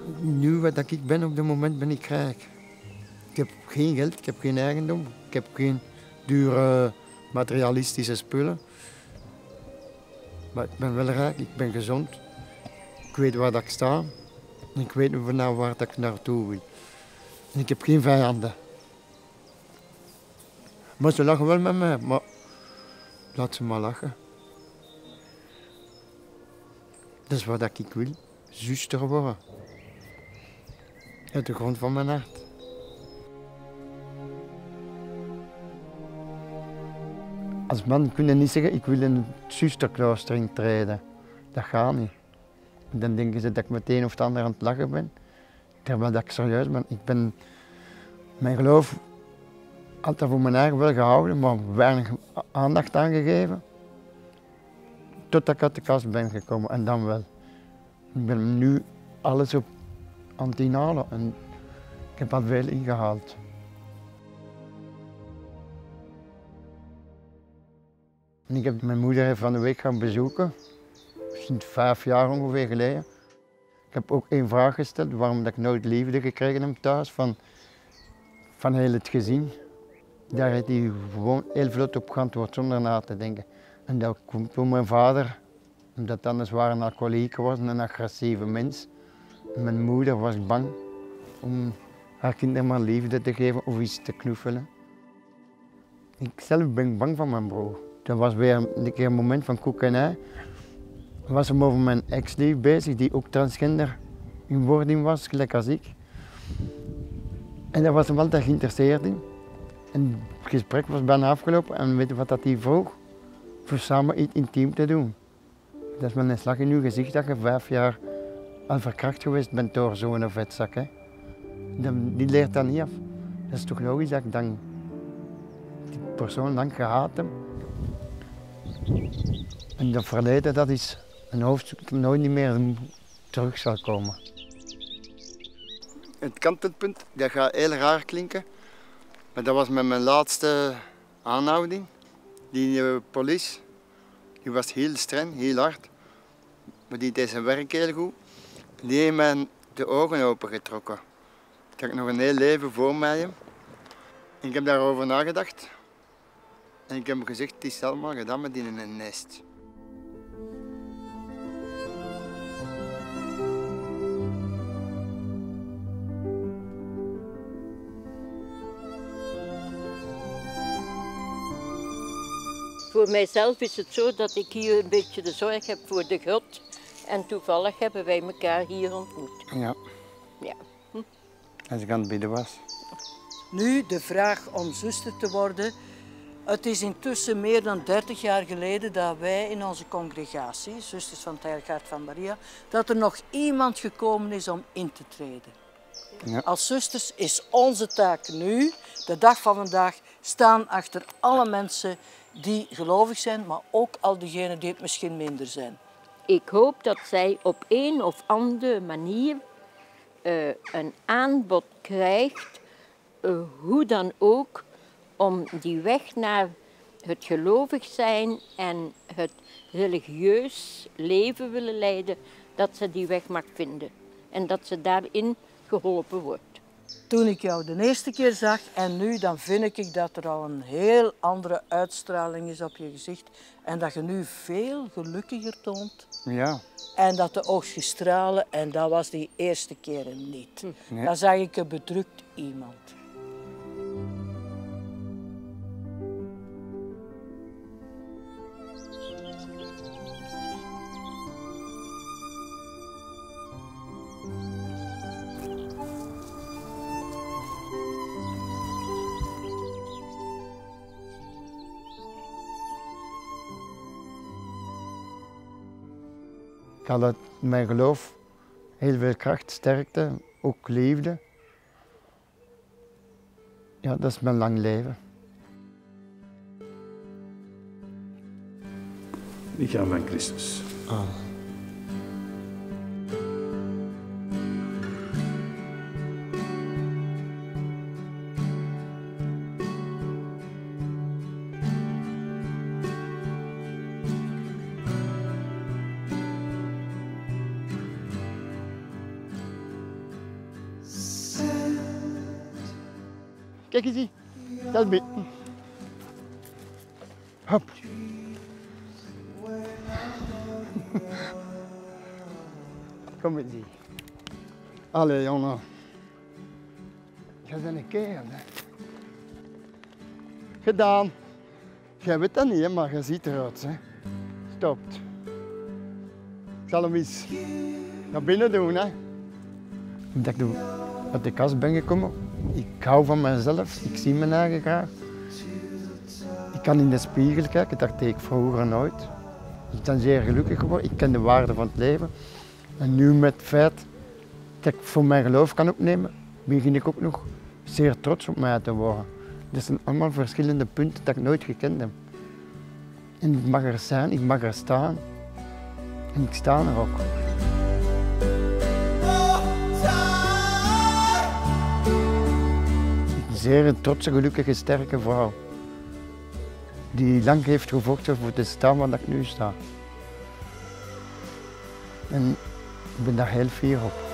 Nu wat ik ben op dit moment ben ik rijk. Ik heb geen geld, ik heb geen eigendom, ik heb geen dure materialistische spullen. Maar ik ben wel rijk, ik ben gezond. Ik weet waar dat ik sta. En ik weet nou waar dat ik naartoe wil. En ik heb geen vijanden. Maar ze lachen wel met mij, maar laat ze maar lachen. Dat is wat ik wil, zuster worden. Uit de grond van mijn hart. Als man kun je niet zeggen, ik wil in het zusterklooster intreden. Dat gaat niet. Dan denken ze dat ik meteen of het ander aan het lachen ben. Terwijl dat ik serieus ben. Ik ben mijn geloof altijd voor mijn eigen wel gehouden, maar weinig aandacht aan gegeven. Totdat ik uit de kast ben gekomen en dan wel. Ik ben nu alles op aan het inhalen en ik heb al veel ingehaald. En ik heb mijn moeder van de week gaan bezoeken, misschien 5 jaar ongeveer geleden. Ik heb ook één vraag gesteld, waarom dat ik nooit liefde gekregen heb thuis van heel het gezin. Daar heeft hij gewoon heel vlot op geantwoord zonder na te denken. En dat komt door mijn vader, omdat anders waren een alcoholieker was, een agressieve mens. En mijn moeder was bang om haar kinderen maar liefde te geven of iets te knuffelen. Ik zelf ben bang van mijn broer. Dat was weer een keer een moment van koekenij. Was hem over mijn ex-lief bezig, die ook transgender in wording was, gelijk als ik. En daar was hem altijd geïnteresseerd in. En het gesprek was bijna afgelopen en weet je wat dat hij vroeg? Voor samen iets intiem te doen. Dat is met een slag in uw gezicht dat je 5 jaar al verkracht geweest bent door zo'n vetzak. Hè? Die leert dat niet af. Dat is toch logisch dat ik dan die persoon lang gehaat heb. En dat verleden, dat is een hoofdstuk dat nooit niet meer terug zal komen. Het kantelpunt, dat gaat heel raar klinken. Maar dat was met mijn laatste aanhouding. Die politie, die was heel streng, heel hard. Maar die deed zijn werk heel goed. Die heeft mij de ogen opengetrokken. Dat ik nog een heel leven voor mij heb. En ik heb daarover nagedacht. En ik heb hem gezegd, het is allemaal gedaan met in een nest. Voor mijzelf is het zo dat ik hier een beetje de zorg heb voor de grot. En toevallig hebben wij elkaar hier ontmoet. Ja. Ja. Als ik aan het bidden was. Nu de vraag om zuster te worden. Het is intussen meer dan 30 jaar geleden dat wij in onze congregatie, Zusters van het Heilig Hart van Maria, dat er nog iemand gekomen is om in te treden. Ja. Als zusters is onze taak nu, de dag van vandaag, staan achter alle mensen die gelovig zijn, maar ook al diegenen die het misschien minder zijn. Ik hoop dat zij op een of andere manier een aanbod krijgt, hoe dan ook, om die weg naar het gelovig zijn en het religieus leven willen leiden, dat ze die weg mag vinden en dat ze daarin geholpen wordt. Toen ik jou de eerste keer zag en nu, dan vind ik dat er al een heel andere uitstraling is op je gezicht en dat je nu veel gelukkiger toont. Ja. En dat de oogstjes stralen en dat was die eerste keren niet. Nee. Dan zag ik een bedrukt iemand. Ik had uit mijn geloof heel veel kracht, sterkte, ook liefde. Ja, dat is mijn lang leven. Lichaam van Christus. Ah. Kijk eens hier. Dat is beter. Hop. Kom eens hier. Allee, jongen. Jij bent een kerel, hè. Gedaan. Jij weet dat niet, hè, maar je ziet eruit, hè. Stopt. Ik zal hem eens naar binnen doen, hè. Omdat ik uit de kast ben gekomen. Ik hou van mezelf, ik zie mijn eigen graag. Ik kan in de spiegel kijken, dat deed ik vroeger nooit. Ik ben zeer gelukkig geworden, ik ken de waarde van het leven. En nu met het feit dat ik voor mijn geloof kan opnemen, begin ik ook nog zeer trots op mij te worden. Dat zijn allemaal verschillende punten dat ik nooit gekend heb. En ik mag er zijn, ik mag er staan. En ik sta er ook. Een zeer trotse, gelukkige, sterke vrouw. Die lang heeft gevochten voor te staan waar ik nu sta. En ik ben daar heel fier op.